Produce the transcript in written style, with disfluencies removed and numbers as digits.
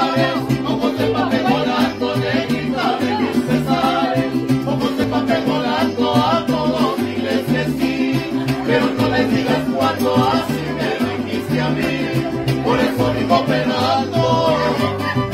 como se papel volando, negrita de mis pesares, como se papel volando, a todos diles que sí, pero no les digas cuando así me lo dijiste a mí, por eso vivo penando.